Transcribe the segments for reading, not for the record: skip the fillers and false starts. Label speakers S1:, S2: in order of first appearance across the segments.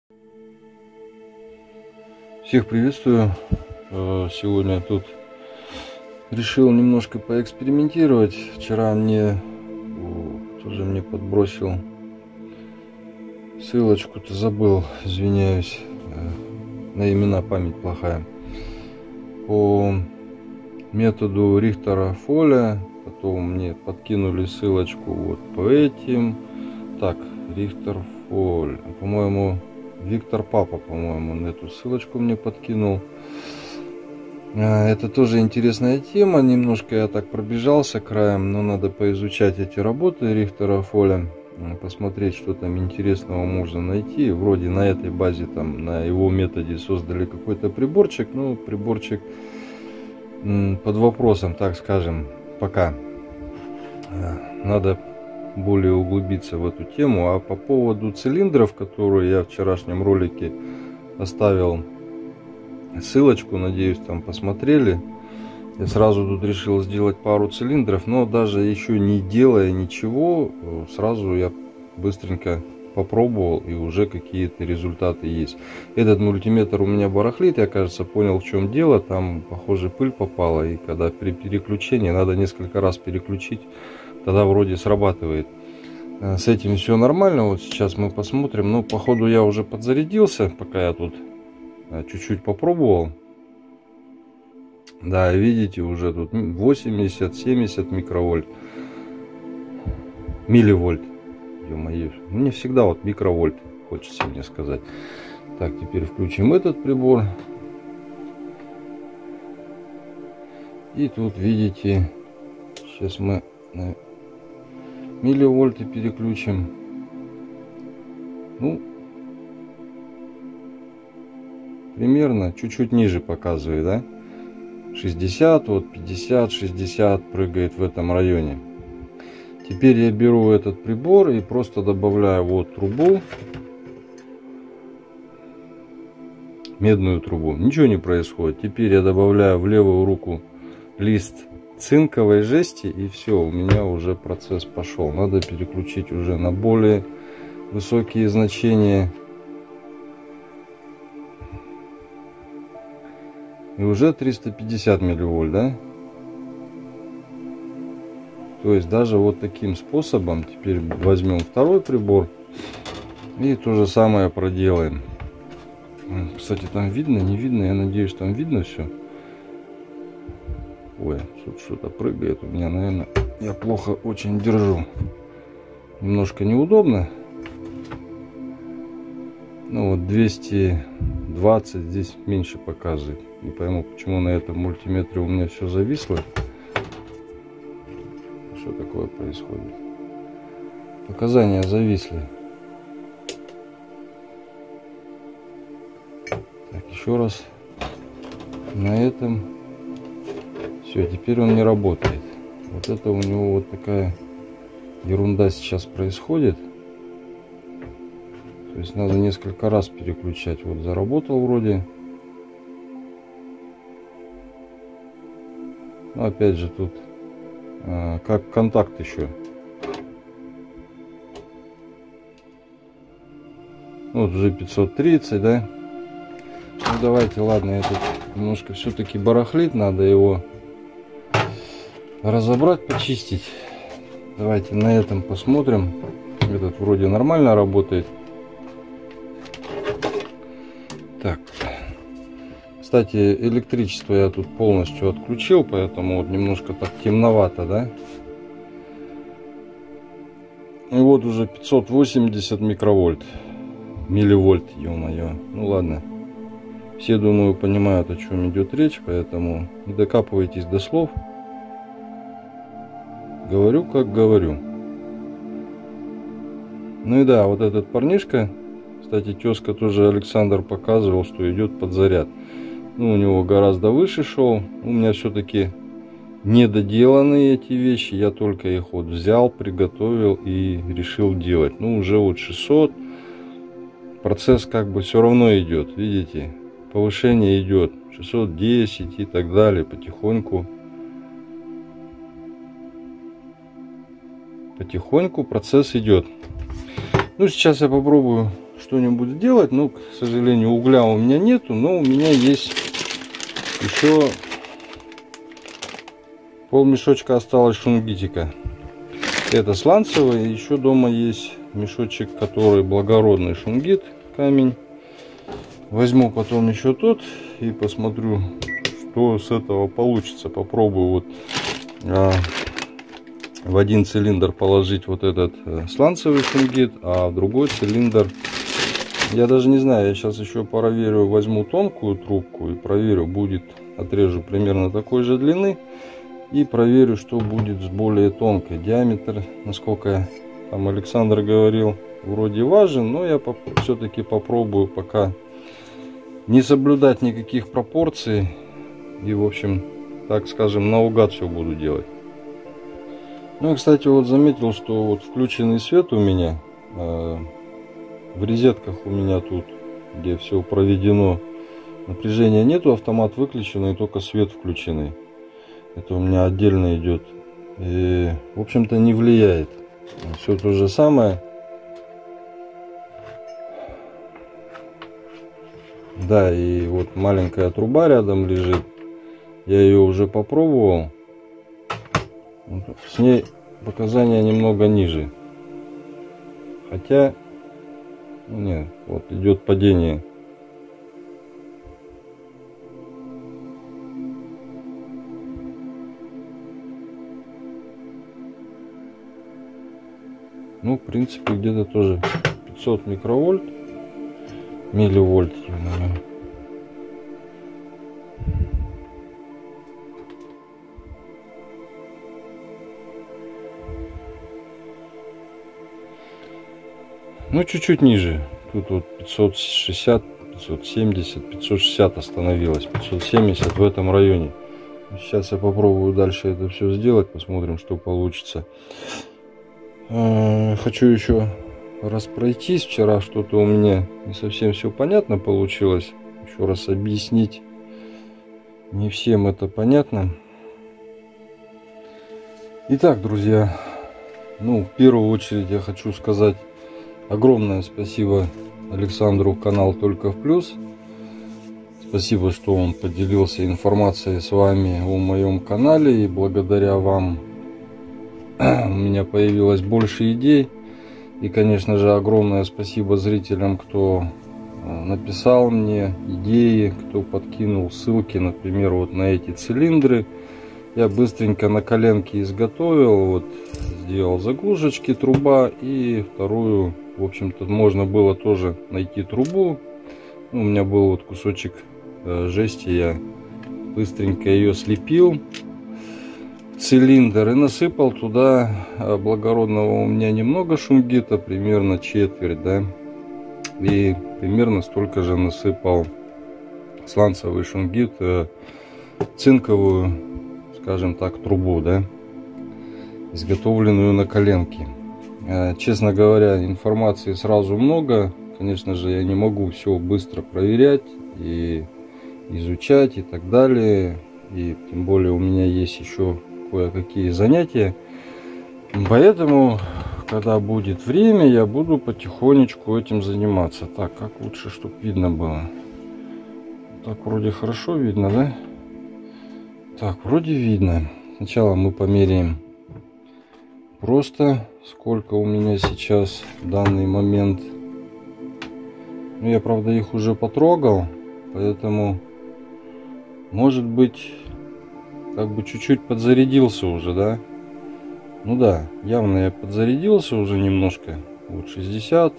S1: Всех приветствую. Сегодня тут решил немножко поэкспериментировать. Вчера кто-то мне подбросил ссылочку-то, забыл, извиняюсь, на имена память плохая, по методу Рихтера-Фоля. Потом мне подкинули ссылочку вот по этим. Так, Рихтер-Фоль, по-моему, Виктор Папа, по-моему, на эту ссылочку мне подкинул. Это тоже интересная тема. Немножко я так пробежался краем, но надо поизучать эти работы Рихтера Фоля, посмотреть, что там интересного можно найти. Вроде на этой базе, там, на его методе создали какой-то приборчик, но приборчик под вопросом, так скажем, пока. Надо более углубиться в эту тему. А по поводу цилиндров, которые я в вчерашнем ролике оставил ссылочку, надеюсь, там посмотрели. Я сразу тут решил сделать пару цилиндров, но даже еще не делая ничего, сразу я быстренько попробовал, и уже какие-то результаты есть. Этот мультиметр у меня барахлит, я, кажется, понял, в чем дело. Там, похоже, пыль попала, и когда при переключении надо несколько раз переключить, тогда вроде срабатывает. С этим все нормально. Вот сейчас мы посмотрим. Ну, походу, я уже подзарядился, пока я тут чуть-чуть попробовал. Да, видите, уже тут 80-70 микровольт. Милливольт. Ё-моё. Мне всегда вот микровольт хочется мне сказать. Так, теперь включим этот прибор. И тут видите, сейчас мы на милливольты переключим. Ну, примерно чуть-чуть ниже показывает, да? 60, вот 50, 60 прыгает в этом районе. Теперь я беру этот прибор и просто добавляю вот трубу, медную трубу. Ничего не происходит. Теперь я добавляю в левую руку лист цинковой жести, и все, у меня уже процесс пошел. Надо переключить уже на более высокие значения. И уже 350 милливольт, да? То есть даже вот таким способом. Теперь возьмем второй прибор и то же самое проделаем. Кстати, там видно, не видно? Я надеюсь, там видно все. Ой, тут что-то прыгает у меня, наверное. Я плохо очень держу. Немножко неудобно. Ну вот 220 здесь меньше показывает. Не пойму, почему на этом мультиметре у меня все зависло. Что такое происходит? Показания зависли. Так, еще раз. На этом. Все, теперь он не работает. Вот это у него вот такая ерунда сейчас происходит. То есть надо несколько раз переключать. Вот заработал вроде. Но опять же тут как контакт еще. Вот уже 530, да? Ну давайте, ладно, этот немножко все-таки барахлит, надо его разобрать, почистить. Давайте на этом посмотрим. Этот вроде нормально работает. Так. Кстати, электричество я тут полностью отключил, поэтому вот немножко так темновато, да? И вот уже 580 микровольт. Милливольт, ё-моё. Ну ладно. Все, думаю, понимают, о чем идет речь, поэтому не докапывайтесь до слов. Говорю, как говорю. Ну и да, вот этот парнишка, кстати, тезка тоже Александр показывал, что идет под заряд. Ну, у него гораздо выше шел. У меня все-таки недоделанные эти вещи. Я только их вот взял, приготовил и решил делать. Ну, уже вот 600. Процесс как бы все равно идет. Видите, повышение идет. 610 и так далее. Потихоньку. Потихоньку процесс идет. Ну, сейчас я попробую что-нибудь сделать. Ну, к сожалению, угля у меня нету, но у меня есть еще полмешочка осталось шунгитика. Это сланцевый. Еще дома есть мешочек, который благородный шунгит, камень. Возьму потом еще тот и посмотрю, что с этого получится. Попробую вот в один цилиндр положить вот этот сланцевый шунгит, а в другой цилиндр, я даже не знаю, я сейчас еще проверю, возьму тонкую трубку и проверю, будет, отрежу примерно такой же длины и проверю, что будет с более тонкой. Диаметр, насколько там Александр говорил, вроде важен, но я все-таки попробую пока не соблюдать никаких пропорций и, в общем, так скажем, наугад все буду делать. Ну и, кстати, вот заметил, что вот включенный свет у меня в розетках у меня тут, где все проведено, напряжения нету, автомат выключенный, только свет включенный. Это у меня отдельно идет и, в общем-то, не влияет. Все то же самое. Да, и вот маленькая труба рядом лежит. Я ее уже попробовал. С ней показания немного ниже. Хотя, нет, вот идет падение. Ну, в принципе, где-то тоже 500 микровольт, милливольт, я думаю. Ну, чуть-чуть ниже. Тут вот 560, 570, 560 остановилось. 570 в этом районе. Сейчас я попробую дальше это все сделать. Посмотрим, что получится. Хочу еще раз пройтись. Вчера что-то у меня не совсем все понятно получилось. Еще раз объяснить. Не всем это понятно. Итак, друзья. Ну, в первую очередь я хочу сказать огромное спасибо Александру, канал Только в Плюс. Спасибо, что он поделился информацией с вами о моем канале. И благодаря вам у меня появилось больше идей. И, конечно же, огромное спасибо зрителям, кто написал мне идеи, кто подкинул ссылки, например, вот на эти цилиндры. Я быстренько на коленке изготовил, вот сделал заглушечки, труба, и вторую, в общем-то, можно было тоже найти трубу. У меня был вот кусочек жести, я быстренько ее слепил в цилиндр и насыпал туда благородного у меня немного шунгита, примерно четверть, да, и примерно столько же насыпал сланцевый шунгит, цинковую, скажем так, трубу, да, изготовленную на коленке. Честно говоря, информации сразу много. Конечно же, я не могу все быстро проверять и изучать и так далее. И тем более у меня есть еще кое-какие занятия. Поэтому, когда будет время, я буду потихонечку этим заниматься. Так, как лучше, чтобы видно было? Так, вроде хорошо видно, да? Так, вроде видно. Сначала мы померяем просто, сколько у меня сейчас в данный момент. Ну, я, правда, их уже потрогал, поэтому, может быть, как бы чуть-чуть подзарядился уже, да? Ну да, явно я подзарядился уже немножко. Вот 60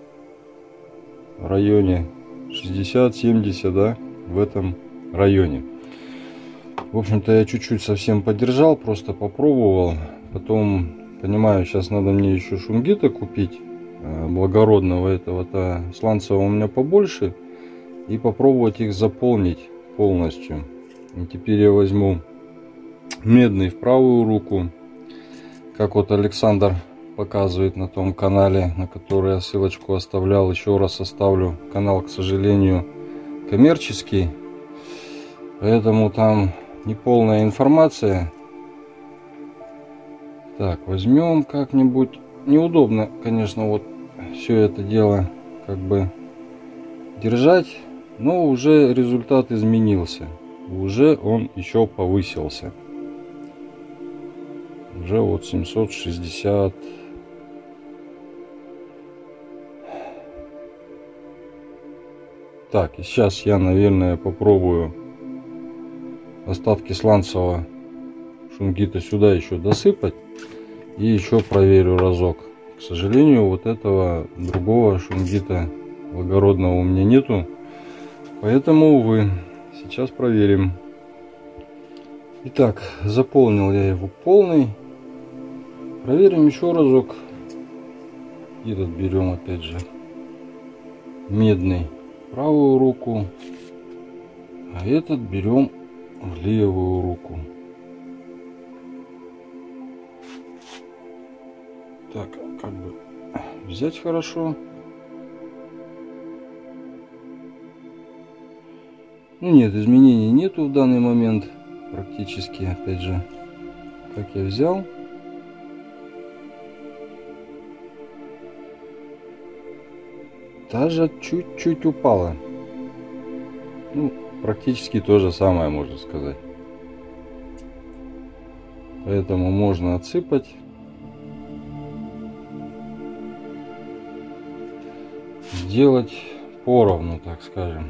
S1: в районе, 60-70, да, в этом районе. В общем-то, я чуть-чуть совсем подержал, просто попробовал. Потом, понимаю, сейчас надо мне еще шунгита купить, благородного этого-то, сланцевого у меня побольше, и попробовать их заполнить полностью. И теперь я возьму медный в правую руку, как вот Александр показывает на том канале, на который я ссылочку оставлял. Еще раз оставлю. Канал, к сожалению, коммерческий, поэтому там неполная информация. Так, возьмем как-нибудь. Неудобно, конечно, вот все это дело как бы держать, но уже результат изменился. Уже он еще повысился. Уже вот 760. Так, и сейчас я, наверное, попробую остатки сланцевого шунгита сюда еще досыпать. И еще проверю разок. К сожалению, вот этого другого шунгита благородного у меня нету. Поэтому, увы, сейчас проверим. Итак, заполнил я его полный. Проверим еще разок. Этот берем опять же медный в правую руку, а этот берем в левую руку. Так, как бы взять хорошо. Ну нет, изменений нету в данный момент практически. Опять же, как я взял. Даже чуть-чуть упала. Ну, практически то же самое, можно сказать. Поэтому можно отсыпать. Сделать поровну, так скажем.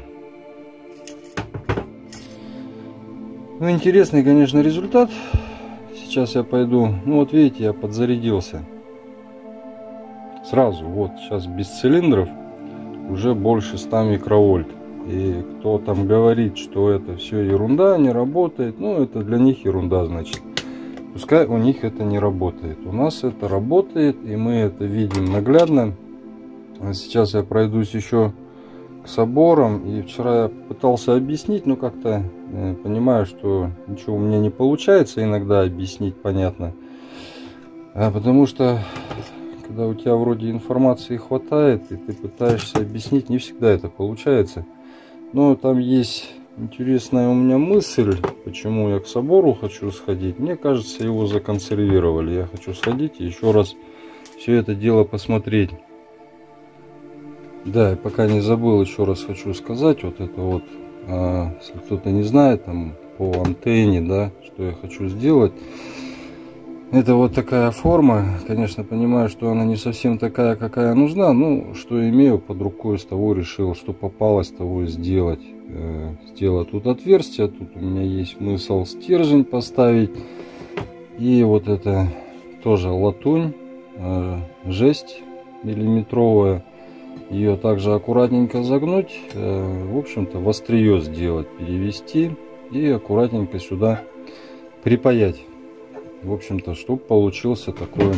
S1: Ну, интересный, конечно, результат. Сейчас я пойду. Ну, вот видите, я подзарядился. Сразу, вот, сейчас без цилиндров. Уже больше 100 микровольт. И кто там говорит, что это все ерунда, не работает, ну это для них ерунда, значит. Пускай у них это не работает. У нас это работает, и мы это видим наглядно. А сейчас я пройдусь еще к соборам. И вчера я пытался объяснить, но как-то понимаю, что ничего у меня не получается иногда объяснить понятно. Потому что когда у тебя вроде информации хватает, и ты пытаешься объяснить, не всегда это получается. Но там есть интересная у меня мысль, почему я к собору хочу сходить. Мне кажется, его законсервировали. Я хочу сходить и еще раз все это дело посмотреть. Да, и пока не забыл, еще раз хочу сказать, вот это вот, если кто-то не знает, там по антенне, да, что я хочу сделать. Это вот такая форма, конечно, понимаю, что она не совсем такая, какая нужна, но что имею под рукой, с того решил, что попалось, того и сделать. Сделал тут отверстие, тут у меня есть смысл стержень поставить. И вот это тоже латунь, жесть миллиметровая. Ее также аккуратненько загнуть, в общем-то в острие сделать, перевести и аккуратненько сюда припаять. В общем-то, чтобы получился такой.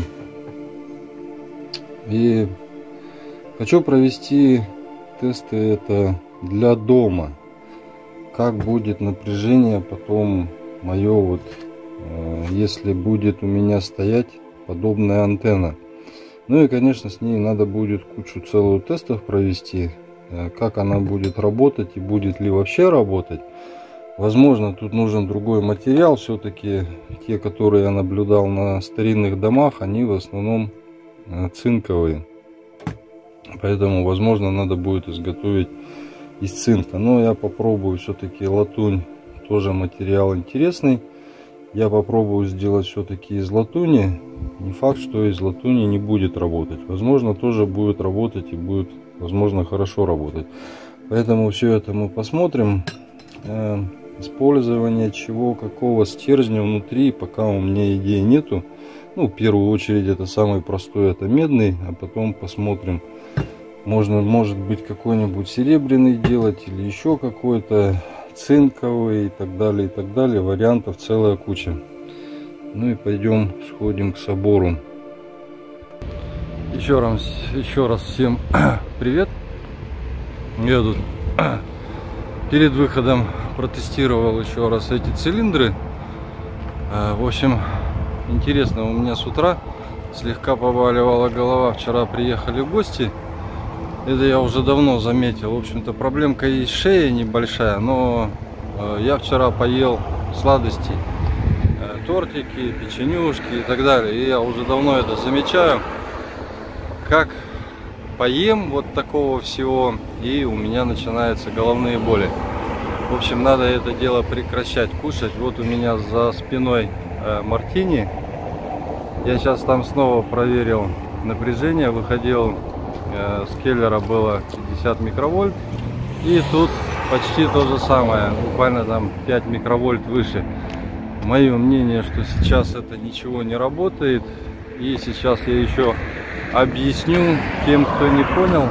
S1: И хочу провести тесты это для дома. Как будет напряжение потом мое, вот, если будет у меня стоять подобная антенна. Ну и, конечно, с ней надо будет кучу целую тестов провести. Как она будет работать и будет ли вообще работать. Возможно, тут нужен другой материал. Все-таки те, которые я наблюдал на старинных домах, они в основном цинковые. Поэтому, возможно, надо будет изготовить из цинка. Но я попробую все-таки латунь. Тоже материал интересный. Я попробую сделать все-таки из латуни. Не факт, что из латуни не будет работать. Возможно, тоже будет работать и будет, возможно, хорошо работать. Поэтому все это мы посмотрим. Использование чего, какого стержня внутри, пока у меня идеи нету. Ну, в первую очередь, это самый простой, это медный, а потом посмотрим. Можно, может быть, какой-нибудь серебряный делать или еще какой-то цинковый и так далее, и так далее. Вариантов целая куча. Ну и пойдем, сходим к собору. Еще раз всем привет. Я тут перед выходом протестировал еще раз эти цилиндры. В общем, интересно, у меня с утра слегка побаливала голова. Вчера приехали в гости. Это я уже давно заметил. В общем-то, проблемка есть, шея небольшая, но я вчера поел сладостей, тортики, печенюшки и так далее. И я уже давно это замечаю, как поем вот такого всего, и у меня начинаются головные боли. В общем, надо это дело прекращать кушать. Вот у меня за спиной мартини. Я сейчас там снова проверил напряжение, выходил, с Келлера было 50 микровольт, и тут почти то же самое, буквально там 5 микровольт выше. Мое мнение, что сейчас это ничего не работает, и сейчас я еще объясню тем, кто не понял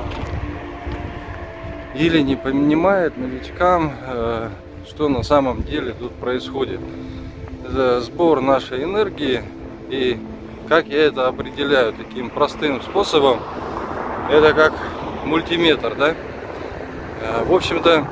S1: или не понимает, новичкам, что на самом деле тут происходит. Это сбор нашей энергии, и как я это определяю таким простым способом, это как мультиметр, да? В общем-то,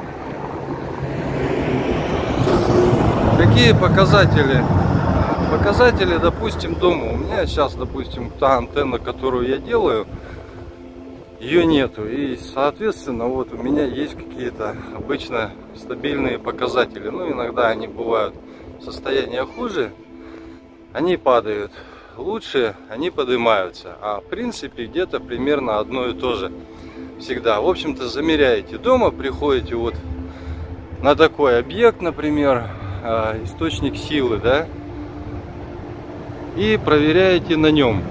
S1: какие показатели? Показатели, допустим, дома. У меня сейчас, допустим, та антенна, которую я делаю, ее нету. И, соответственно, вот у меня есть какие-то обычно стабильные показатели. Ну, иногда они бывают состояние хуже, они падают. Лучше они поднимаются. А в принципе где-то примерно одно и то же. Всегда. В общем-то, замеряете дома, приходите вот на такой объект, например, источник силы, да, и проверяете на нем.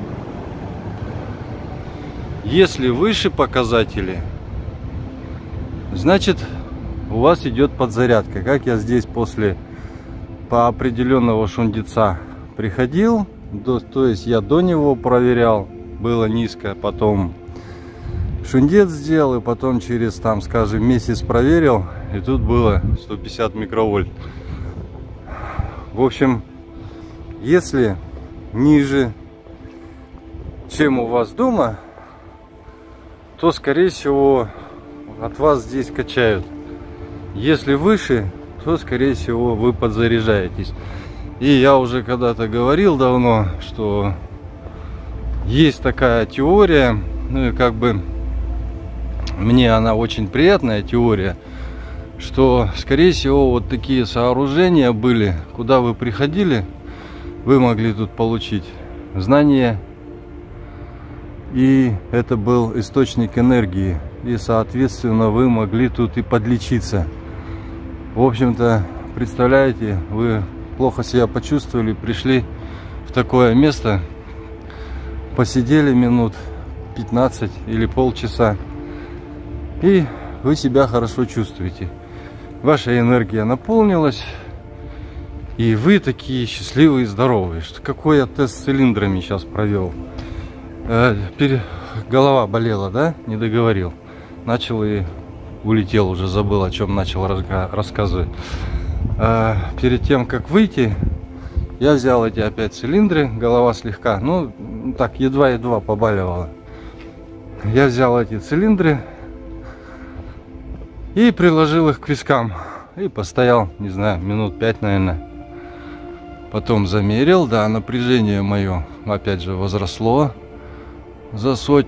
S1: Если выше показатели, значит у вас идет подзарядка. Как я здесь после по определенного шундеца приходил, то есть я до него проверял, было низко, потом шундец сделал, и потом через, там, скажем, месяц проверил, и тут было 150 микровольт. В общем, если ниже, чем у вас дома, то, скорее всего, от вас здесь качают. Если выше, то, скорее всего, вы подзаряжаетесь. И я уже когда-то говорил давно, что есть такая теория, ну и как бы мне она очень приятная теория, что, скорее всего, вот такие сооружения были, куда вы приходили, вы могли тут получить знания, и это был источник энергии, и, соответственно, вы могли тут и подлечиться. В общем-то, представляете, вы плохо себя почувствовали, пришли в такое место, посидели минут 15 или полчаса, и вы себя хорошо чувствуете. Ваша энергия наполнилась, и вы такие счастливые и здоровые. Что какой я тест с цилиндрами сейчас провел. Голова болела, да? Не договорил. Начал и улетел, уже забыл, о чем начал рассказывать. Перед тем, как выйти, я взял эти опять цилиндры. Голова слегка, ну так, едва-едва побаливала. Я взял эти цилиндры и приложил их к вискам. И постоял, не знаю, минут 5, наверное. Потом замерил, да, напряжение мое опять же возросло за 100.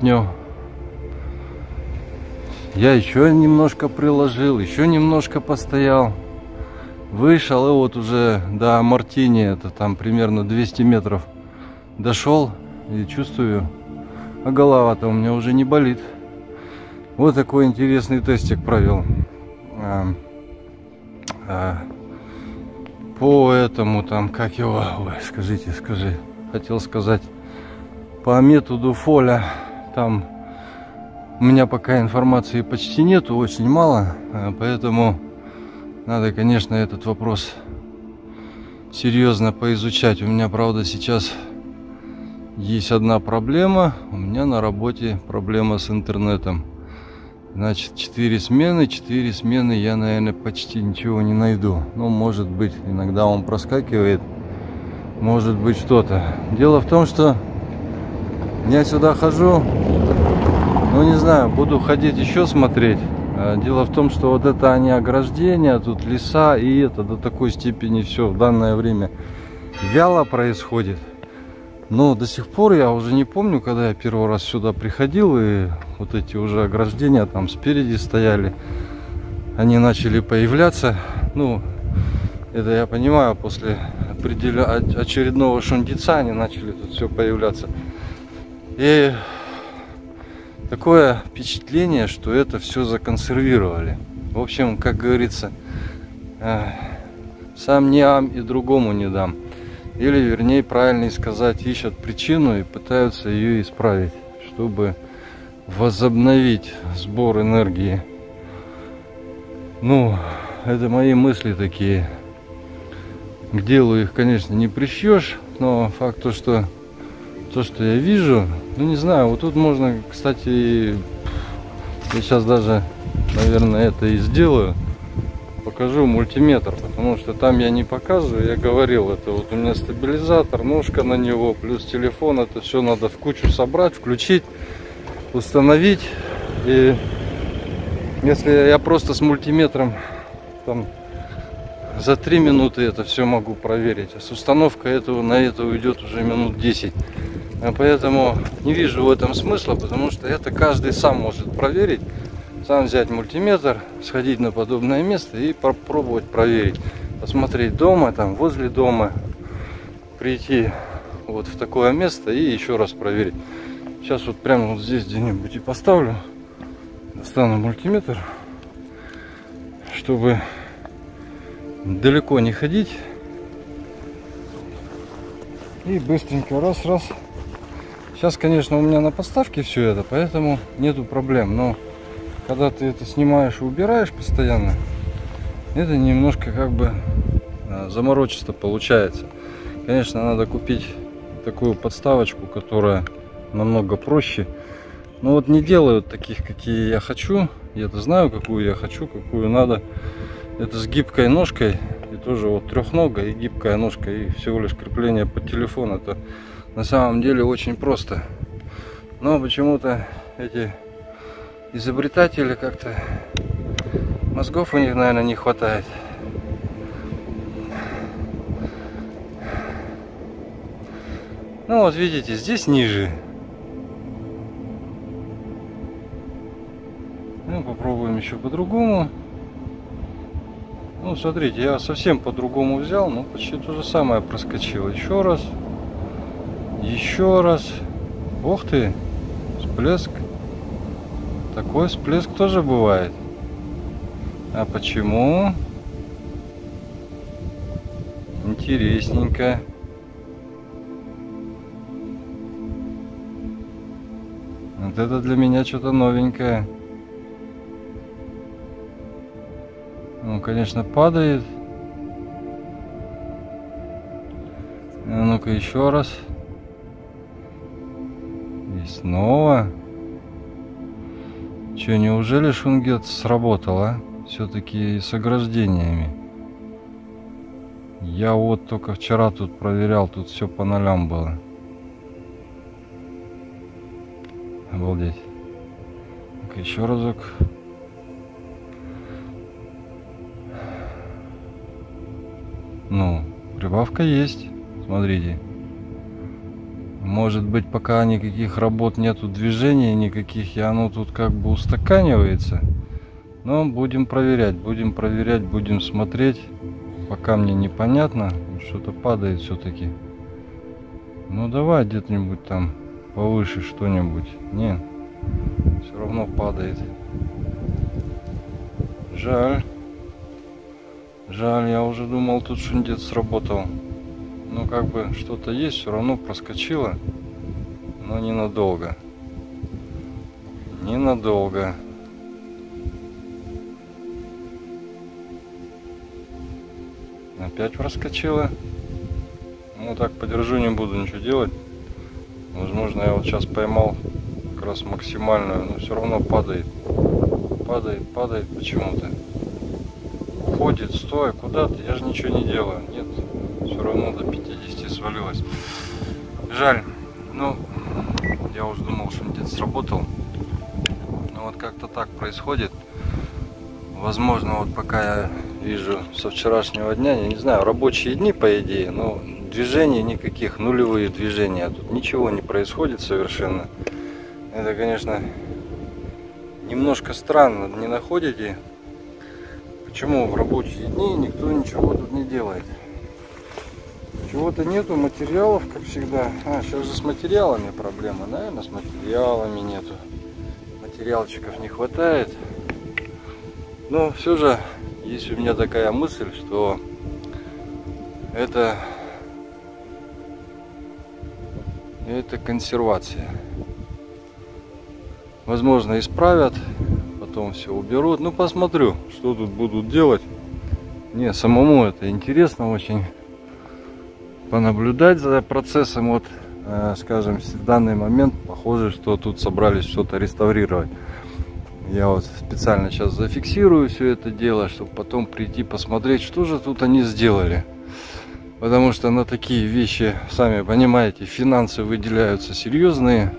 S1: Я еще немножко приложил, еще немножко постоял. Вышел, и вот уже до Мартини, это там примерно 200 метров, дошел и чувствую, а голова-то у меня уже не болит. Вот такой интересный тестик провел. По этому там, как его, ой, скажи, хотел сказать, по методу Фоля, там у меня пока информации почти нету, очень мало, поэтому надо, конечно, этот вопрос серьезно поизучать. У меня, правда, сейчас есть одна проблема, у меня на работе проблема с интернетом. Значит, 4 смены я, наверное, почти ничего не найду. Ну, может быть, иногда он проскакивает, может быть, что-то. Дело в том, что я сюда хожу, ну, не знаю, буду ходить еще смотреть. Дело в том, что вот это они ограждения, тут леса, и это до такой степени все в данное время вяло происходит. Но до сих пор я уже не помню, когда я первый раз сюда приходил, и вот эти уже ограждения там спереди стояли. Они начали появляться. Ну, это я понимаю, после очередного шундеца они начали тут все появляться. И такое впечатление, что это все законсервировали. В общем, как говорится, сам не ам и другому не дам. Или, вернее, правильнее сказать, ищут причину и пытаются ее исправить, чтобы возобновить сбор энергии. Ну, это мои мысли такие. К делу их, конечно, не пришьешь, но факт то, что я вижу, ну не знаю, вот тут можно, кстати, я сейчас даже, наверное, это и сделаю. Покажу мультиметр, потому что там я не показываю, я говорил, это вот у меня стабилизатор, ножка на него, плюс телефон, это все надо в кучу собрать, включить, установить. И если я просто с мультиметром там за 3 минуты это все могу проверить, а с установкой на это уйдет уже минут 10. А поэтому не вижу в этом смысла, потому что это каждый сам может проверить. Сам взять мультиметр, сходить на подобное место и попробовать проверить. Посмотреть дома, там возле дома, прийти вот в такое место и еще раз проверить. Сейчас вот прямо вот здесь где-нибудь и поставлю. Достану мультиметр, чтобы далеко не ходить. И быстренько раз. Сейчас, конечно, у меня на подставке все это, поэтому нету проблем. Но когда ты это снимаешь и убираешь постоянно, это немножко как бы заморочисто получается. Конечно, надо купить такую подставочку, которая намного проще. Но вот не делают таких, какие я хочу. Я-то знаю, какую я хочу, какую надо. Это с гибкой ножкой. И тоже вот трехногая и гибкая ножка. И всего лишь крепление под телефон. Это на самом деле очень просто. Но почему-то эти изобретатели как-то, мозгов у них, наверное, не хватает. Ну вот видите, здесь ниже. Ну, попробуем еще по-другому. Ну, смотрите, я совсем по-другому взял, но почти то же самое проскочило. Еще раз. Еще раз. Ух ты, всплеск. Такой всплеск тоже бывает. А почему? Интересненько. Вот это для меня что-то новенькое. Ну, конечно, падает. А ну-ка еще раз. И снова. Че, неужели шунгет сработал, а? Все-таки с ограждениями. Я вот только вчера тут проверял, тут все по нолям было. Обалдеть. Так, еще разок. Ну, прибавка есть. Смотрите. Может быть, пока никаких работ нету, движений никаких, и оно тут как бы устаканивается. Но будем проверять, будем смотреть. Пока мне непонятно, что-то падает все-таки. Ну давай где-нибудь там повыше что-нибудь. Нет, все равно падает. Жаль. Жаль, я уже думал, тут шундет сработал. Ну как бы что-то есть, все равно проскочило. Но ненадолго. Ненадолго. Опять проскочила. Ну так подержу, не буду ничего делать. Возможно, я вот сейчас поймал как раз максимальную, но все равно падает. Падает почему-то. Уходит, стой, куда ты? Я же ничего не делаю. Нет, все равно до 50 свалилось. Жаль. Ну, я уже думал, что где-то сработал. Но вот как-то так происходит. Возможно, вот пока я вижу со вчерашнего дня, я не знаю, рабочие дни по идее, но движений никаких, нулевые движения. Тут ничего не происходит совершенно. Это, конечно, немножко странно, не находите? Почему в рабочие дни никто ничего тут не делает? Чего-то нету, материалов, как всегда. А, сейчас же с материалами проблема. Наверное, с материалами нету. материалчиков не хватает. Но все же есть у меня такая мысль, что это консервация. Возможно, исправят, потом все уберут. Ну, посмотрю, что тут будут делать. Мне самому это интересно очень понаблюдать за процессом. Вот, скажем, в данный момент похоже, что тут собрались что-то реставрировать. Я вот специально сейчас зафиксирую все это дело, чтобы потом прийти посмотреть, что же тут они сделали. Потому что на такие вещи, сами понимаете, финансы выделяются серьезные.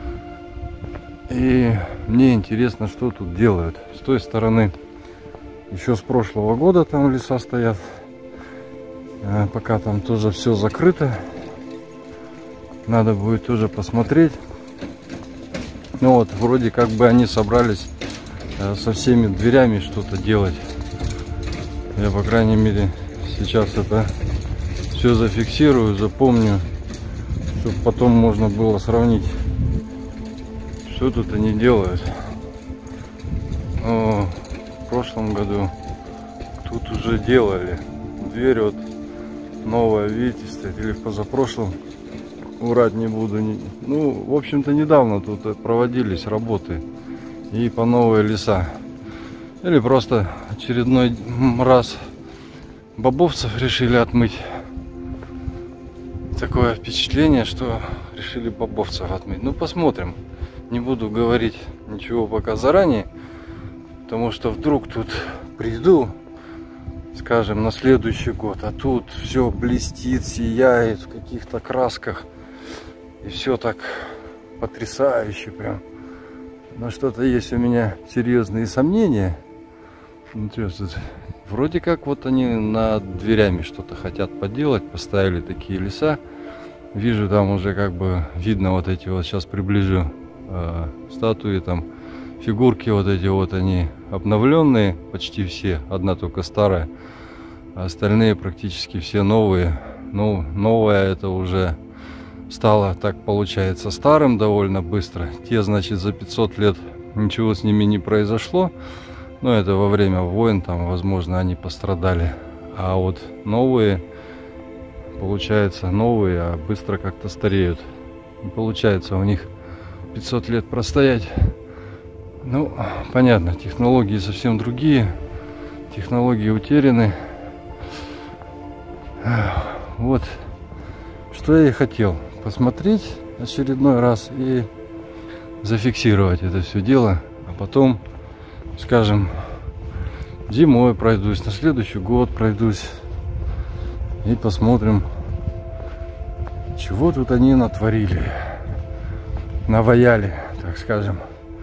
S1: И мне интересно, что тут делают. С той стороны еще с прошлого года там леса стоят. Пока там тоже все закрыто. Надо будет тоже посмотреть. Ну вот, вроде как бы они собрались со всеми дверями что-то делать. Я, по крайней мере, сейчас это все зафиксирую, запомню, чтобы потом можно было сравнить, что тут они делают. Но в прошлом году тут уже делали. Дверь вот новая, видите, стоит, или в позапрошлом, врать не буду. Ну, в общем-то, недавно тут проводились работы и по новые леса. Или просто очередной раз бобовцев решили отмыть. Такое впечатление, что решили бобовцев отмыть. Ну, посмотрим. Не буду говорить ничего пока заранее, потому что вдруг тут приду, скажем, на следующий год, а тут все блестит, сияет в каких-то красках, и все так потрясающе прям. Но что-то есть у меня серьезные сомнения. Интересно, вроде как вот они над дверями что-то хотят поделать, поставили такие леса. Вижу, там уже как бы видно вот эти вот, сейчас приближу, статуи, там фигурки вот эти вот, они обновленные, почти все, одна только старая, а остальные практически все новые. Ну, новая это уже стало, так получается, старым довольно быстро. Те, значит, за 500 лет ничего с ними не произошло. Но это во время войн, там, возможно, они пострадали. А вот новые, получается, новые, а быстро как-то стареют. И получается у них 500 лет простоять. Ну, понятно, технологии совсем другие. Технологии утеряны. Вот, что я и хотел. Посмотреть очередной раз и зафиксировать это все дело. А потом, скажем, зимой пройдусь, на следующий год пройдусь и посмотрим, чего тут они натворили, наваяли, так скажем.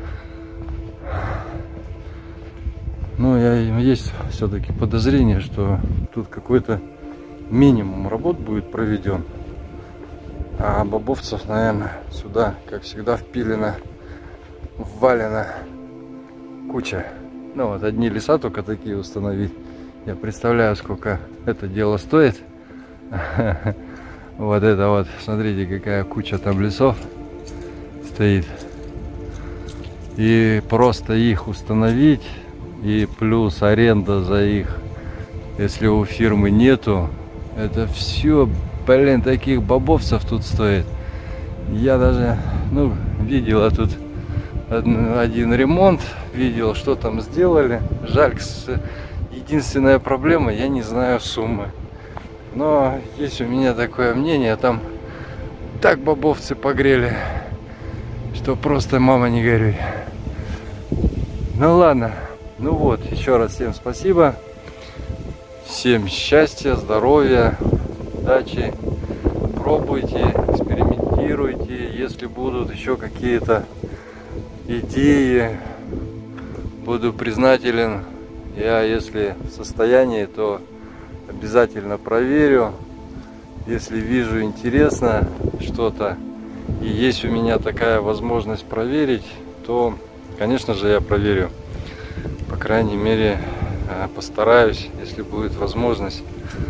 S1: Но есть все-таки подозрение, что тут какой-то минимум работ будет проведен, а бобовцев, наверное, сюда, как всегда, впилено, ввалено куча. Ну вот одни леса только такие установить. Я представляю, сколько это дело стоит. Вот это вот, смотрите, какая куча там лесов стоит. И просто их установить, и плюс аренда за их, если у фирмы нету, это все, блин, таких бобовцев тут стоит. Я даже, ну, видела тут один ремонт, видел, что там сделали. Жаль, единственная проблема, я не знаю суммы. Но есть у меня такое мнение, там так бобовцы погрели, что просто мама не горюй. Ну ладно, ну вот, еще раз всем спасибо. Всем счастья, здоровья, удачи. Пробуйте, экспериментируйте. Если будут еще какие-то идеи, буду признателен. Я, если в состоянии, то обязательно проверю. Если вижу интересно что-то и есть у меня такая возможность проверить, то, конечно же, я проверю. По крайней мере, постараюсь, если будет возможность.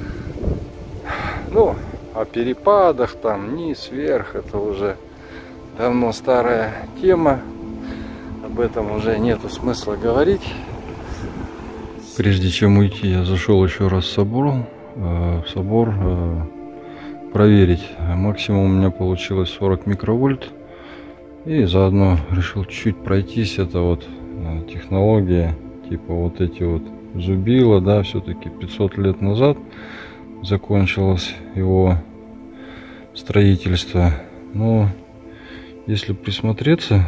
S1: Ну, о перепадах там, низ, вверх, это уже давно старая тема. об этом уже нету смысла говорить. Прежде чем уйти, я зашел еще раз в собор проверить. Максимум у меня получилось 40 микровольт. И заодно решил чуть-чуть пройтись. Это вот технология, типа вот эти вот зубила, да, все-таки 500 лет назад закончилось его строительство. Но если присмотреться,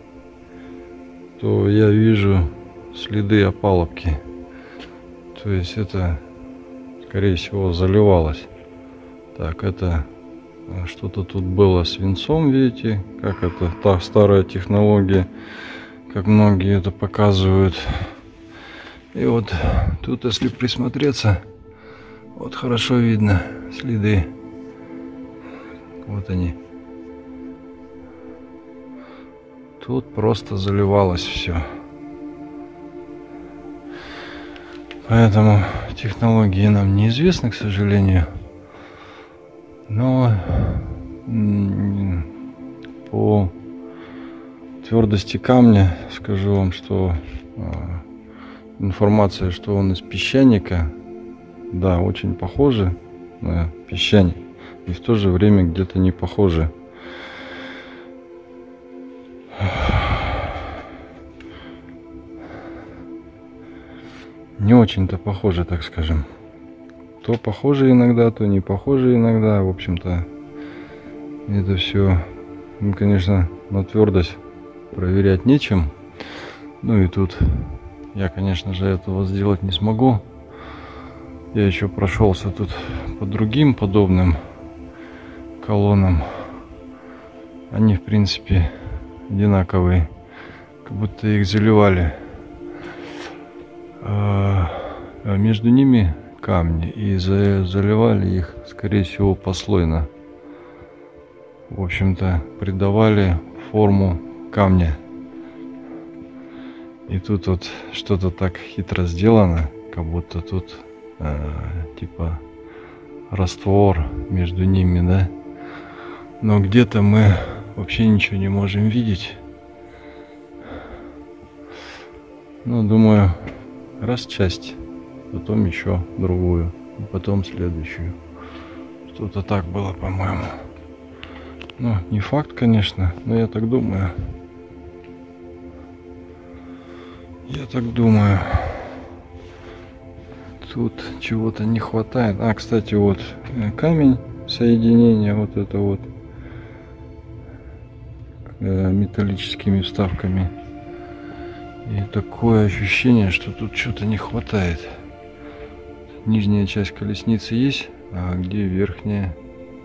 S1: то я вижу следы опалубки. То есть это, скорее всего, заливалось. Так, это что-то тут было свинцом, видите, как это та старая технология, как многие это показывают. И вот тут, если присмотреться, вот хорошо видно следы. Вот они. Тут просто заливалось все. Поэтому технологии нам неизвестны, к сожалению. Но по твердости камня скажу вам, что информация, что он из песчаника, да, очень похоже на песчаник, и в то же время где-то не похоже. Не очень-то похоже, так скажем. То похоже иногда, то не похоже иногда. В общем-то, это все, ну, конечно, на твердость проверять нечем. Ну и тут я, конечно же, этого сделать не смогу. Я еще прошелся тут по другим подобным колоннам. Они, в принципе, одинаковые, как будто их заливали. А между ними камни, и заливали их, скорее всего, послойно. В общем-то, придавали форму камня. И тут вот что-то так хитро сделано, как будто тут типа раствор между ними, да? Но где-то мы вообще ничего не можем видеть. Ну, думаю, раз часть, потом еще другую, и потом следующую. Что-то так было, по-моему. Ну, не факт, конечно, но я так думаю. Я так думаю. Тут чего-то не хватает. А, кстати, вот камень соединения, вот это вот металлическими вставками. И такое ощущение, что тут что-то не хватает. Нижняя часть колесницы есть, а где верхняя?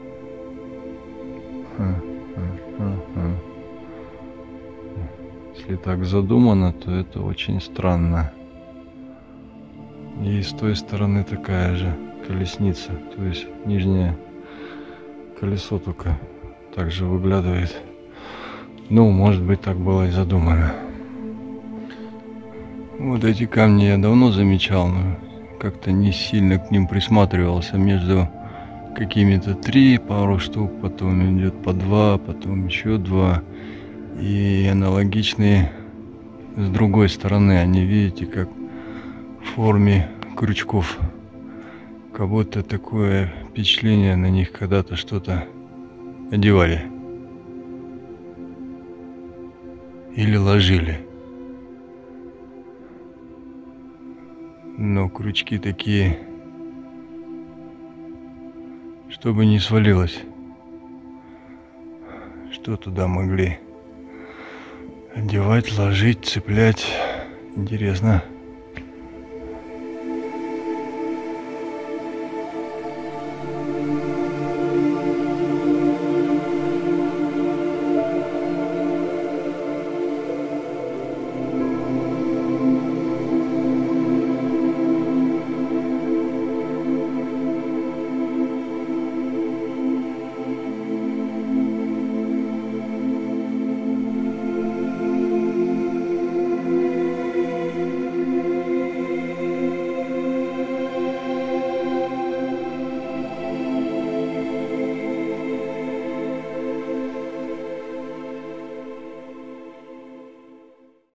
S1: Если так задумано, то это очень странно. И с той стороны такая же колесница, то есть нижнее колесо только также выглядывает. Ну, может быть, так было и задумано. Вот эти камни я давно замечал, но как-то не сильно к ним присматривался. Между какими-то 3, пару штук, потом идет по 2, потом еще 2. И аналогичные с другой стороны, они, видите, как в форме крючков. Как будто такое впечатление, на них когда-то что-то одевали. Или ложили. Но крючки такие, чтобы не свалилось. Что туда могли одевать, ложить, цеплять? Интересно.